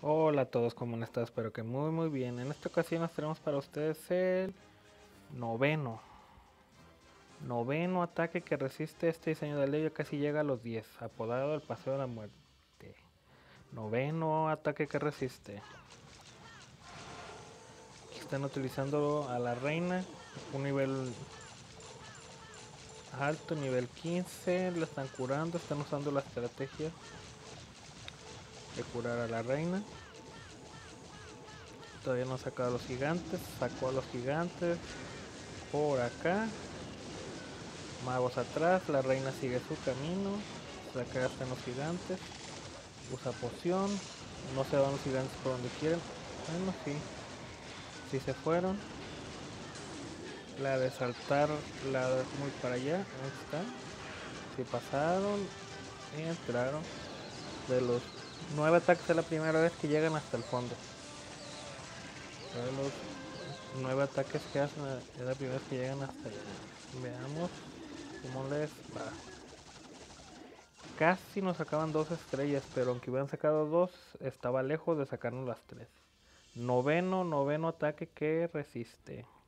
Hola a todos, ¿cómo están? Espero que muy bien. En esta ocasión nos tenemos para ustedes el noveno. Noveno ataque que resiste este diseño de ley, casi llega a los 10, apodado el Paseo de la Muerte. Noveno ataque que resiste. Están utilizando a la reina, un nivel alto, nivel 15, la están curando, están usando la estrategia de curar a la reina. Todavía no ha sacado a los gigantes, sacó a los gigantes por acá. Magos atrás, la reina sigue su camino. Acá están los gigantes. Usa poción. No se van los gigantes por donde quieren. Bueno, sí. Sí se fueron. La de saltar, la de muy para allá. Ahí está. Sí pasaron. Y entraron. De los 9 ataques es la primera vez que llegan hasta el fondo. De los 9 ataques que hacen es la primera vez que llegan hasta allá. Veamos cómo les va. Casi nos sacaban 2 estrellas, pero aunque hubieran sacado 2, estaba lejos de sacarnos las 3. Noveno ataque que resiste.